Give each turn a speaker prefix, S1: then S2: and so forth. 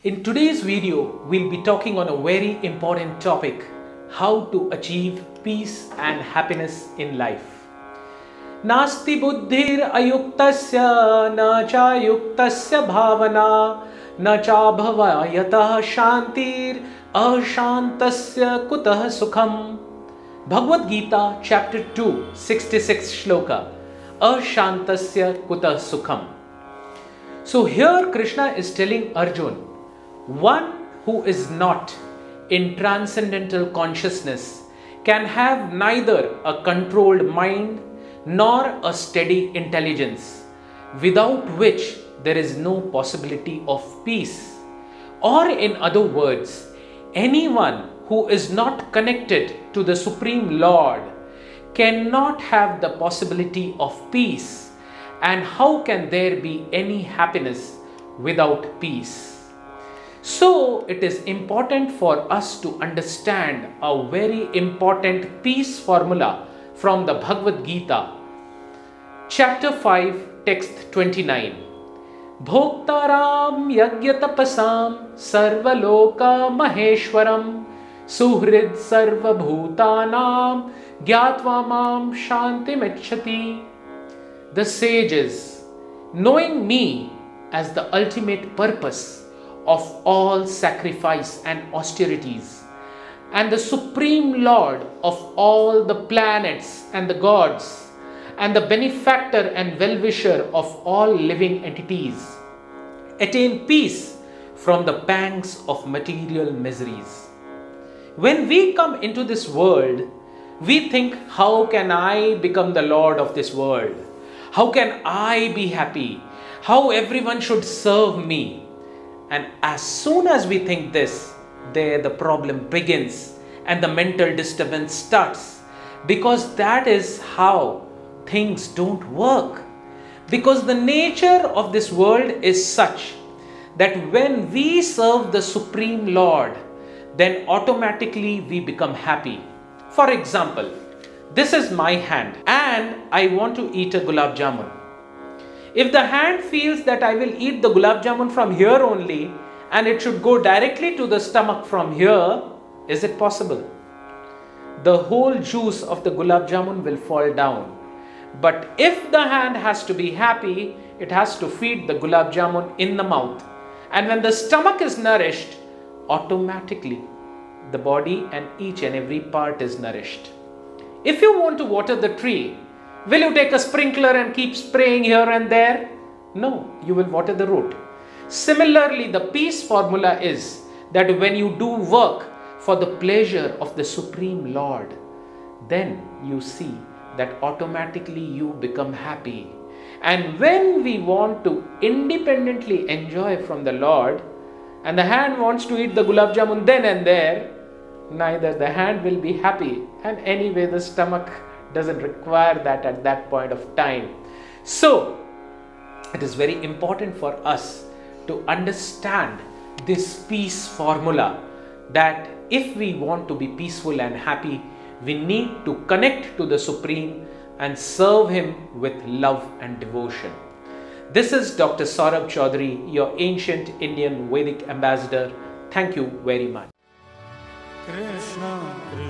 S1: In today's video, we'll be talking on a very important topic, how to achieve peace and happiness in life. नास्ति बुद्धिर अयुक्तस्य न चायुक्तस्य भावना न चाभवायतः शांतिर अशांतस्य कुतः सुखम. Bhagavad Gita chapter 2 66 shloka Ashantasya kutah sukham. So here Krishna is telling Arjun, one who is not in transcendental consciousness can have neither a controlled mind nor a steady intelligence, without which there is no possibility of peace. Or in other words, anyone who is not connected to the Supreme Lord cannot have the possibility of peace. And how can there be any happiness without peace? So it is important for us to understand a very important peace formula from the Bhagavad Gita. Chapter 5, text 29. Bhoktaram yagyatapasam sarvaloka maheshwaram suhrid sarva bhutanam gyatva mam shantimecchati. The sages, knowing me as the ultimate purpose of all sacrifice and austerities, and the Supreme Lord of all the planets and the gods, and the benefactor and well-wisher of all living entities, attain peace from the pangs of material miseries. When we come into this world, we think, how can I become the Lord of this world? How can I be happy? How everyone should serve me? And as soon as we think this, there the problem begins and the mental disturbance starts, because that is how things don't work. Because the nature of this world is such that when we serve the Supreme Lord, then automatically we become happy. For example, this is my hand and I want to eat a gulab jamun. If the hand feels that I will eat the gulab jamun from here only and it should go directly to the stomach from here, is it possible? The whole juice of the gulab jamun will fall down. But if the hand has to be happy, it has to feed the gulab jamun in the mouth. And when the stomach is nourished, automatically the body and each and every part is nourished. If you want to water the tree, will you take a sprinkler and keep spraying here and there? No, you will water the root. Similarly, the peace formula is that when you do work for the pleasure of the Supreme Lord, then you see that automatically you become happy. And when we want to independently enjoy from the Lord, and the hand wants to eat the gulab jamun then and there, neither the hand will be happy, and anyway the stomach doesn't require that at that point of time. So it is very important for us to understand this peace formula, that if we want to be peaceful and happy, we need to connect to the Supreme and serve Him with love and devotion. This is Dr. Saurabh Chaudhary, your ancient Indian Vedic ambassador. Thank you very much.
S2: Krishna